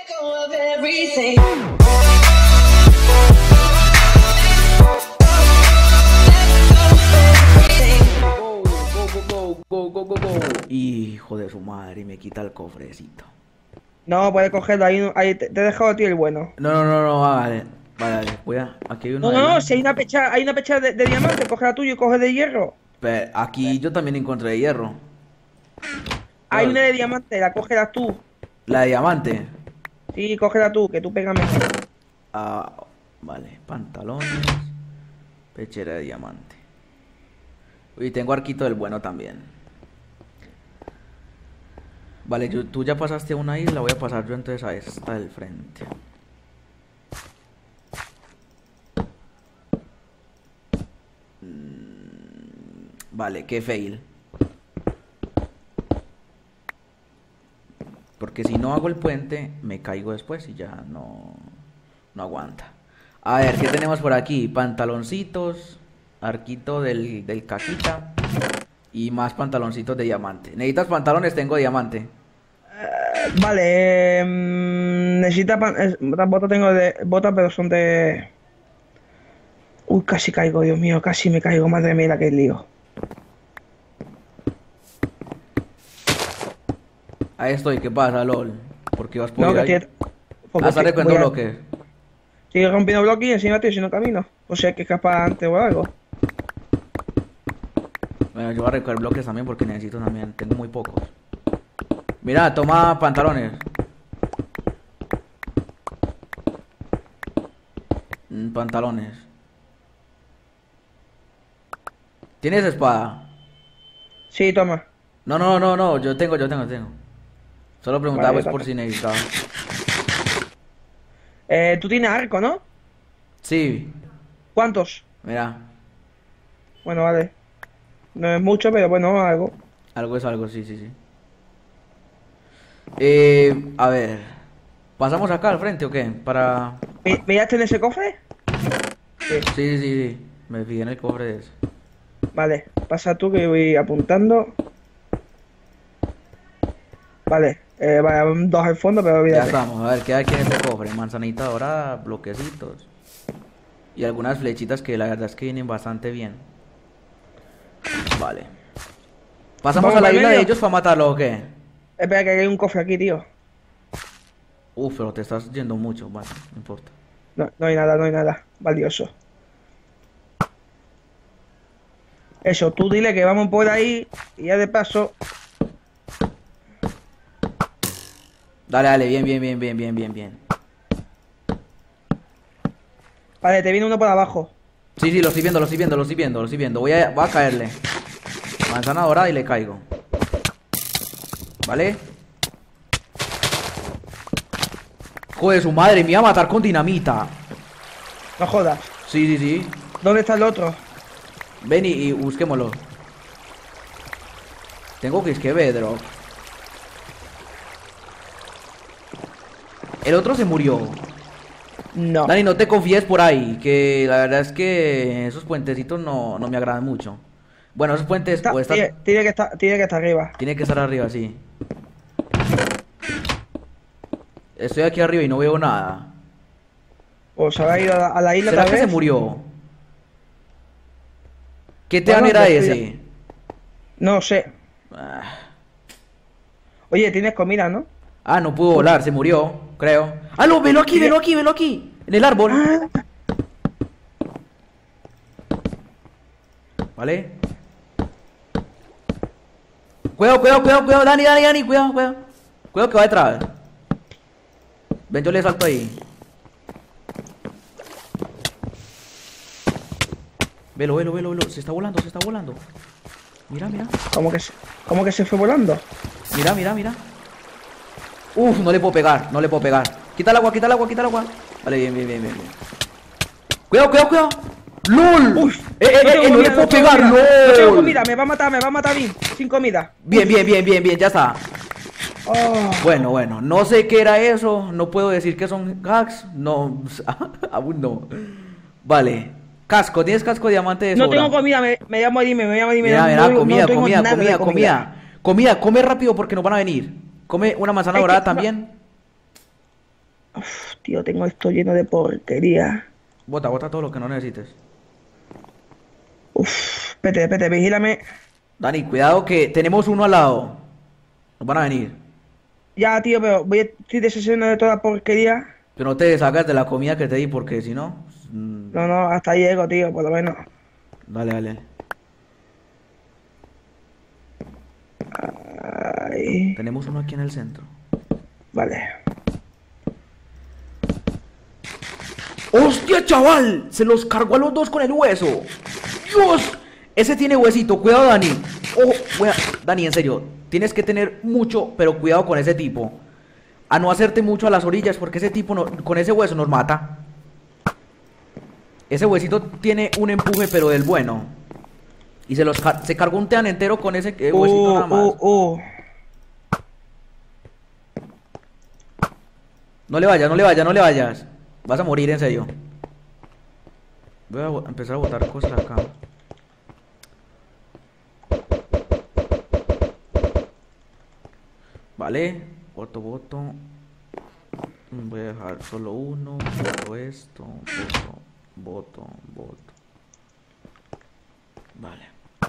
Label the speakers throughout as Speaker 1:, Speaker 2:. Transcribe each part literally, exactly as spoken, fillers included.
Speaker 1: Go, go, go, go, go. Hijo de su madre, me quita el cofrecito.
Speaker 2: No, puedes cogerlo, ahí, ahí te, te he dejado a ti el bueno.
Speaker 1: No, no, no, no, vale. Vale, vale, voy a... Aquí hay uno.
Speaker 2: No, no,
Speaker 1: de...
Speaker 2: no, si hay una pecha, hay una pecha de, de diamante, coge la tuya y coge de hierro.
Speaker 1: Pero aquí yo también encontré hierro.
Speaker 2: Hay una de diamante, la cógela tú.
Speaker 1: ¿La de diamante?
Speaker 2: Sí, cógela tú, que tú pegas mejor.
Speaker 1: Ah, vale, pantalones. Pechera de diamante. Y tengo arquito del bueno también. Vale, yo, tú ya pasaste a una isla, voy a pasar yo entonces a esta del frente. Vale, qué fail. Porque si no hago el puente, me caigo después y ya no, no aguanta. A ver, ¿qué tenemos por aquí? Pantaloncitos, arquito del, del caquita y más pantaloncitos de diamante. ¿Necesitas pantalones? Tengo diamante.
Speaker 2: Uh, vale, eh, necesita pan eh, botas tengo de botas, pero son de... Uy, casi caigo, Dios mío, casi me caigo, madre mía, que lío.
Speaker 1: Ahí estoy, ¿qué pasa, LOL? ¿Por qué vas por
Speaker 2: no,
Speaker 1: ahí?
Speaker 2: que
Speaker 1: Ah, ¿estás recogiendo bloques?
Speaker 2: Sigue rompiendo bloques y encima tío, si no camino. O sea, hay que escapar antes o algo.
Speaker 1: Bueno, yo voy a recoger bloques también porque necesito también, tengo muy pocos. Mira, toma pantalones. Mm, pantalones. ¿Tienes espada?
Speaker 2: Sí, toma.
Speaker 1: No, no, no, no, yo tengo, yo tengo, tengo. Solo preguntaba
Speaker 2: Vale,
Speaker 1: pues por si necesitaba.
Speaker 2: Eh, tú tienes arco, ¿no?
Speaker 1: Sí,
Speaker 2: ¿Cuántos?
Speaker 1: mira,
Speaker 2: Bueno, vale. No es mucho, pero bueno, algo.
Speaker 1: algo es algo, sí, sí, sí. Eh, a ver, ¿pasamos acá al frente o qué? Para...
Speaker 2: ¿Me, ¿Miraste en ese cofre? Sí.
Speaker 1: Sí, sí, sí, sí, me fijé en el cofre de ese.
Speaker 2: Vale, pasa tú que voy apuntando. Vale, eh, vale, dos al fondo, pero
Speaker 1: Ya
Speaker 2: olvídate.
Speaker 1: estamos, a ver, ¿qué hay aquí en este cofre? Manzanita dorada, bloquecitos. Y algunas flechitas que la verdad es que vienen bastante bien. Vale. ¿Pasamos
Speaker 2: ¿Vamos
Speaker 1: a la
Speaker 2: para el
Speaker 1: isla de
Speaker 2: medio?
Speaker 1: ellos para matarlos o qué?
Speaker 2: Espera que hay un cofre aquí, tío.
Speaker 1: Uf, pero te estás yendo mucho, vale, no importa.
Speaker 2: No, no hay nada, no hay nada valioso. Eso, tú dile que vamos por ahí y ya de paso.
Speaker 1: Dale, dale, bien, bien, bien, bien, bien, bien, bien.
Speaker 2: Vale, te viene uno por abajo.
Speaker 1: Sí, sí, lo estoy viendo, lo estoy viendo, lo estoy viendo, lo estoy viendo. Voy a, voy a caerle. Manzana dorada y le caigo. ¿Vale? Joder, su madre, me iba a matar con dinamita.
Speaker 2: No jodas.
Speaker 1: Sí, sí, sí.
Speaker 2: ¿Dónde está el otro?
Speaker 1: Ven y, y busquémoslo. Tengo que es que bedrock. El otro se murió.
Speaker 2: No.
Speaker 1: Dani, no te confíes por ahí, que la verdad es que esos puentecitos no, no me agradan mucho. Bueno, esos puentes
Speaker 2: Está-
Speaker 1: o están-
Speaker 2: tiene, tiene que estar, tiene que estar arriba.
Speaker 1: tiene que estar arriba, sí. Estoy aquí arriba y no veo nada.
Speaker 2: O se habrá ido a la, a la isla
Speaker 1: ¿Será
Speaker 2: tal
Speaker 1: que se
Speaker 2: vez.
Speaker 1: murió? ¿Qué
Speaker 2: Bueno,
Speaker 1: tean era
Speaker 2: yo estoy-
Speaker 1: ese?
Speaker 2: No sé.
Speaker 1: Ah,
Speaker 2: Oye, tienes comida, ¿no?
Speaker 1: Ah, no pudo volar, se murió, creo. ¡Ah, no! ¡Velo aquí, velo aquí, velo aquí! En el árbol.
Speaker 2: Ah,
Speaker 1: ¿Vale? Cuidado, cuidado, cuidado, cuidado, Dani, Dani, Dani, cuidado, cuidado. Cuidado que va detrás. Ven, yo le salto ahí. Velo, velo, velo, velo. Se está volando, se está volando. Mira, mira.
Speaker 2: ¿cómo que, se, ¿Cómo que se fue volando?
Speaker 1: Mira, mira, mira. Uf, no le puedo pegar, no le puedo pegar. Quita el agua, quita el agua, quita el agua. Vale, bien, bien, bien, bien, bien. Cuidado, cuidado, cuidado. ¡LOL!
Speaker 2: Uf,
Speaker 1: ¡Eh, eh,
Speaker 2: no tengo
Speaker 1: eh! ¡No le
Speaker 2: comida,
Speaker 1: puedo
Speaker 2: tengo
Speaker 1: pegar!
Speaker 2: comida. No tengo
Speaker 1: ¡LOL!
Speaker 2: comida, me va a matar, me va a matar a mí. Sin comida.
Speaker 1: Bien, bien, bien, bien, bien, ya está.
Speaker 2: Oh,
Speaker 1: Bueno, bueno, no sé qué era eso. No puedo decir que son hacks. No, aún no. Vale. Casco, ¿tienes casco de diamante de
Speaker 2: no
Speaker 1: sobra?
Speaker 2: tengo comida, me, me voy a morir, me voy a morir. me
Speaker 1: Mira,
Speaker 2: voy a
Speaker 1: mira,
Speaker 2: morir,
Speaker 1: comida,
Speaker 2: no tengo
Speaker 1: comida,
Speaker 2: nada de
Speaker 1: comida, comida. Comida, come rápido porque nos van a venir. Come una manzana
Speaker 2: Es que
Speaker 1: dorada
Speaker 2: no-
Speaker 1: también.
Speaker 2: Uf, tío, tengo esto lleno de porquería.
Speaker 1: Bota, bota todo lo que no necesites.
Speaker 2: Uf, vete, vete, vigílame.
Speaker 1: Dani, cuidado que tenemos uno al lado. Nos van a venir.
Speaker 2: Ya, tío, pero voy a, estoy deshaciendo de toda porquería.
Speaker 1: Pero no te deshagas de la comida que te di porque si no... mm,
Speaker 2: No, no, hasta ahí llego, tío, por lo menos.
Speaker 1: Dale, dale.
Speaker 2: Ahí.
Speaker 1: Tenemos uno aquí en el centro.
Speaker 2: Vale.
Speaker 1: ¡Hostia, chaval! Se los cargó a los dos con el hueso. ¡Dios! Ese tiene huesito. Cuidado, Dani. Ojo, wea- Dani, en serio. Tienes que tener mucho, pero cuidado con ese tipo. A no hacerte mucho a las orillas porque ese tipo no- con ese hueso nos mata. Ese huesito tiene un empuje, pero del bueno. Y se los car- se cargó un tean entero con ese eh, huesito
Speaker 2: Uh,
Speaker 1: nada más.
Speaker 2: uh, uh.
Speaker 1: No le vayas, no le vayas, no le vayas. Vas a morir, en serio. Voy a bo- empezar a botar cosas acá. Vale, boto, boto. Mm, Voy a dejar solo uno. Boto esto. Boto, boto, boto. Vale.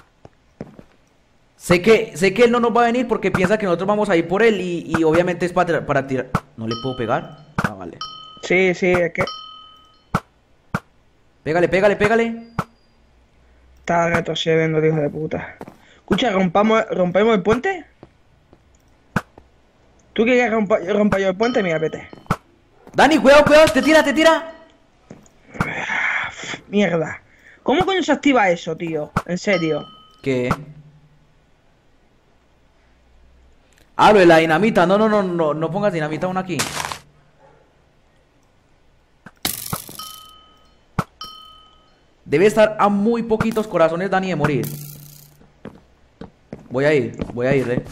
Speaker 1: Sé que, sé que él no nos va a venir porque piensa que nosotros vamos a ir por él y, y obviamente es para, tra- para tirar. ¿No le puedo pegar? Ah, vale.
Speaker 2: Sí, sí, es que
Speaker 1: Pégale, pégale, pégale.
Speaker 2: está retrocediendo, hijo de puta. Escucha, rompamos, rompemos el puente. ¿Tú quieres que rompa, rompa yo el puente? Mira, vete.
Speaker 1: Dani, cuidado, cuidado, te tira, te tira.
Speaker 2: Mierda. ¿Cómo coño se activa eso, tío? En serio.
Speaker 1: ¿Qué? Ah, lo de la dinamita. No, no, no, no, no pongas dinamita aún aquí. Debe estar a muy poquitos corazones, Dani, de morir. Voy a ir, voy a ir, eh.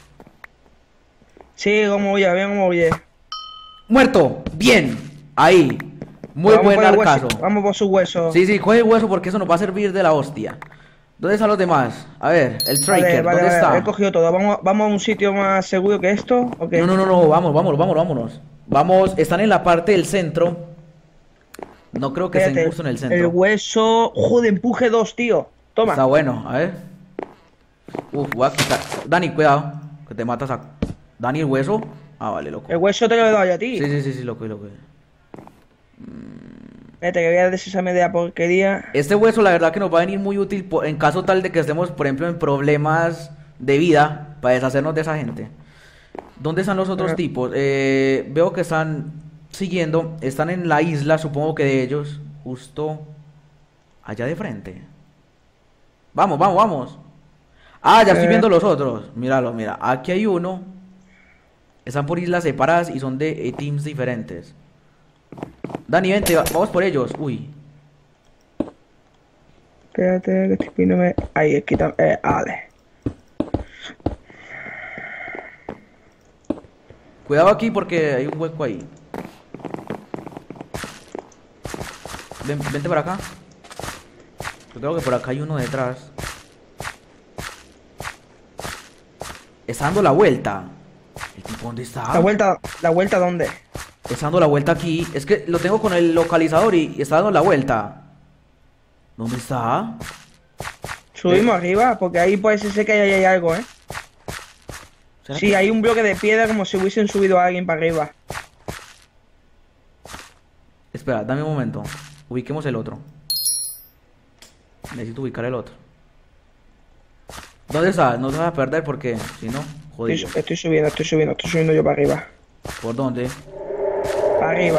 Speaker 2: Sí, como oye, bien como oye.
Speaker 1: Muerto, bien, ahí. Muy
Speaker 2: Vamos
Speaker 1: buen
Speaker 2: por el hueso,
Speaker 1: arcazo.
Speaker 2: Vamos por su hueso.
Speaker 1: Sí, sí, coge el hueso porque eso nos va a servir de la hostia. ¿Dónde están los demás? A ver, el
Speaker 2: Vale,
Speaker 1: Striker,
Speaker 2: vale,
Speaker 1: ¿dónde
Speaker 2: vale,
Speaker 1: está?
Speaker 2: he cogido todo. ¿Vamos, vamos a un sitio más seguro que esto? ¿O qué?
Speaker 1: No, no, no, no, vamos, vámonos, vámonos, vámonos. Vamos, están en la parte del centro. No creo que estén
Speaker 2: Espérate,
Speaker 1: justo en el
Speaker 2: el
Speaker 1: centro.
Speaker 2: hueso. Joder, empuje dos, tío. Toma.
Speaker 1: Está bueno, a ver. Uf, voy a quitar. Dani, cuidado, que te matas a. Dani, el hueso. Ah, vale, loco.
Speaker 2: El hueso te lo he dado yo a ti.
Speaker 1: Sí, sí, sí, sí, loco, loco.
Speaker 2: Espérate, que voy a deshacerme de la porquería.
Speaker 1: Este hueso, la verdad, que nos va a venir muy útil po- en caso tal de que estemos, por ejemplo, en problemas de vida para deshacernos de esa gente. ¿Dónde están los otros
Speaker 2: Ah.
Speaker 1: tipos? Eh, veo que están siguiendo, están en la isla, supongo que de ellos, justo allá de frente. Vamos, vamos, vamos. Ah, ya estoy
Speaker 2: Eh.
Speaker 1: viendo los otros. Míralo, mira, aquí hay uno. Están por islas separadas y son de eh, teams diferentes. Dani, vente, va- vamos por ellos. Uy,
Speaker 2: Espérate, que estoy pidiéndome. Ahí, quita. Eh, vale.
Speaker 1: cuidado aquí porque hay un hueco ahí. Ven, vente para acá. Yo creo que por acá hay uno detrás. Está dando la vuelta. ¿El tipo dónde está?
Speaker 2: La vuelta, ¿la vuelta dónde?
Speaker 1: Está dando la vuelta aquí. Es que lo tengo con el localizador y, y está dando la vuelta. ¿Dónde está?
Speaker 2: Subimos arriba, porque ahí puede ser que ahí hay algo, ¿eh?
Speaker 1: ¿Será
Speaker 2: Sí,
Speaker 1: que-
Speaker 2: hay un bloque de piedra como si hubiesen subido a alguien para arriba.
Speaker 1: Espera, dame un momento. Ubiquemos el otro. Necesito ubicar el otro. ¿Dónde está? No te vas a perder porque si no,
Speaker 2: Estoy,
Speaker 1: jodido.
Speaker 2: su- estoy subiendo, estoy subiendo, estoy subiendo yo para arriba.
Speaker 1: ¿Por dónde?
Speaker 2: Para arriba.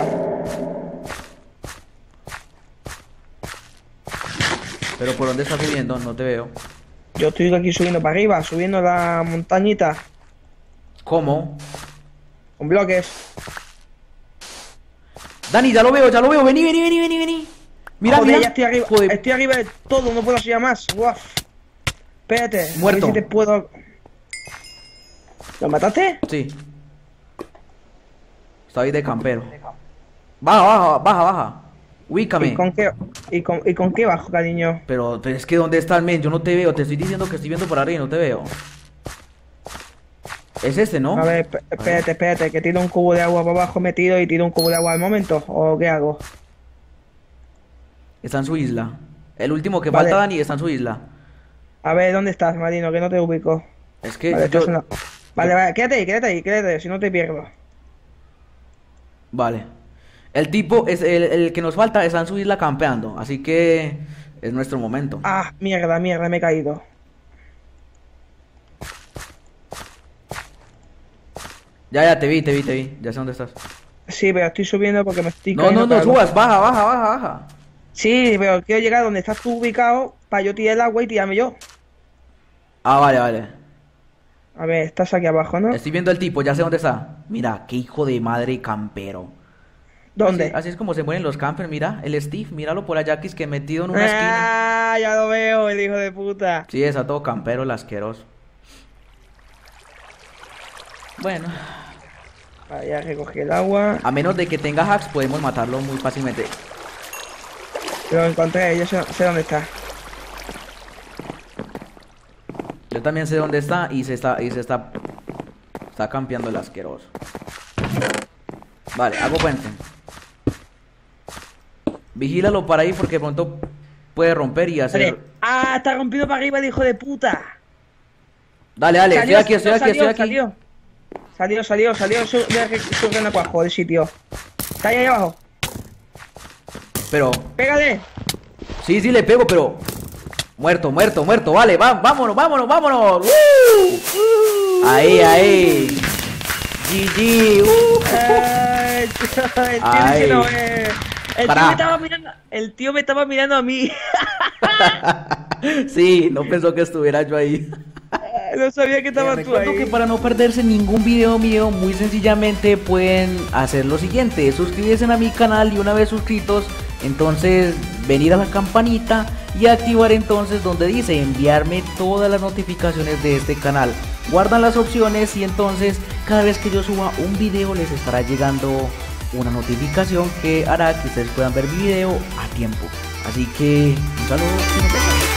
Speaker 1: Pero ¿por dónde estás subiendo? No te veo.
Speaker 2: Yo estoy aquí subiendo para arriba, subiendo la montañita
Speaker 1: ¿Cómo?
Speaker 2: con bloques.
Speaker 1: Dani, ya lo veo, ya lo veo. Vení, vení, vení, vení, vení. Mira,
Speaker 2: Joder,
Speaker 1: mira.
Speaker 2: ya estoy arriba.
Speaker 1: Joder.
Speaker 2: Estoy arriba de todo, no puedo subir más. Guau. Espérate, a ver
Speaker 1: Muerto.
Speaker 2: si te puedo. ¿Lo mataste?
Speaker 1: Sí. Está ahí de campero. Baja, baja, baja, baja. Ubícame.
Speaker 2: ¿Y con qué, y con, y con qué bajo, cariño?
Speaker 1: Pero, pero es que ¿dónde estás, men? Yo no te veo. Te estoy diciendo que estoy viendo por arriba y no te veo. Es este, ¿no?
Speaker 2: A ver, esp- espérate, espérate, que tiro un cubo de agua para abajo metido y tiro un cubo de agua al momento. ¿O qué hago?
Speaker 1: Está en su isla. El último que
Speaker 2: Vale.
Speaker 1: falta, Dani, está en su isla.
Speaker 2: A ver, ¿dónde estás, Marino? Que no te ubico.
Speaker 1: Es que
Speaker 2: Vale,
Speaker 1: yo...
Speaker 2: estás en la... Vale,
Speaker 1: yo-
Speaker 2: vale, quédate ahí, quédate ahí, quédate ahí, si no te pierdo.
Speaker 1: Vale. El tipo, es el, el que nos falta está en su isla campeando. Así que es nuestro momento.
Speaker 2: Ah, mierda, mierda, me he caído.
Speaker 1: Ya, ya, te vi, te vi, te vi. Ya sé dónde estás.
Speaker 2: Sí, pero estoy subiendo porque me estoy
Speaker 1: No,
Speaker 2: cayendo
Speaker 1: no, no
Speaker 2: para abajo.
Speaker 1: subas. Baja, baja, baja, baja.
Speaker 2: Sí, pero quiero llegar donde estás tú ubicado para yo tirar el agua y tirarme yo.
Speaker 1: Ah, vale, vale.
Speaker 2: A ver, estás aquí abajo, ¿no?
Speaker 1: Estoy viendo el tipo, ya sé dónde está. Mira, qué hijo de madre campero.
Speaker 2: ¿Dónde?
Speaker 1: Así, así es como se mueren los campers, mira. El Steve, míralo por allá, que es que metido en una esquina.
Speaker 2: Ah, ya lo veo, el hijo de puta.
Speaker 1: Sí, está todo campero, el asqueroso. Bueno,
Speaker 2: Vale, ya recogí el agua.
Speaker 1: a menos de que tenga hacks, podemos matarlo muy fácilmente.
Speaker 2: Lo encontré, yo sé, sé dónde está.
Speaker 1: Yo también sé dónde está y se está, y se está, está campeando el asqueroso. Vale, hago puente. Vigílalo para ahí porque de pronto puede romper y hacer...
Speaker 2: Vale. Ah, está rompido para arriba el hijo de puta.
Speaker 1: Dale, dale, estoy
Speaker 2: Salió,
Speaker 1: aquí, estoy aquí,
Speaker 2: salió,
Speaker 1: estoy aquí.
Speaker 2: Salió, salió, salió, salió, su, de, su renacuajo del sitio. Está ahí, ahí abajo.
Speaker 1: Pero,
Speaker 2: Pégale.
Speaker 1: sí, sí le pego, pero... Muerto, muerto, muerto, vale, va, vámonos, vámonos, vámonos. ¡Uh! Ahí, ahí. G G. ¡Uh!
Speaker 2: Ay, el tío
Speaker 1: Ay.
Speaker 2: dice no, eh. El tío
Speaker 1: Pará.
Speaker 2: me estaba mirando, el tío me estaba mirando a mí.
Speaker 1: Sí, no pensó que estuviera yo ahí.
Speaker 2: No sabía que
Speaker 1: Eh,
Speaker 2: estabas tú
Speaker 1: recuerdo
Speaker 2: ahí.
Speaker 1: que para no perderse ningún video mío, muy sencillamente pueden hacer lo siguiente: suscribirse a mi canal y una vez suscritos, entonces venir a la campanita y activar entonces donde dice enviarme todas las notificaciones de este canal. Guardan las opciones y entonces cada vez que yo suba un video les estará llegando una notificación que hará que ustedes puedan ver mi video a tiempo. Así que un saludo y nos vemos.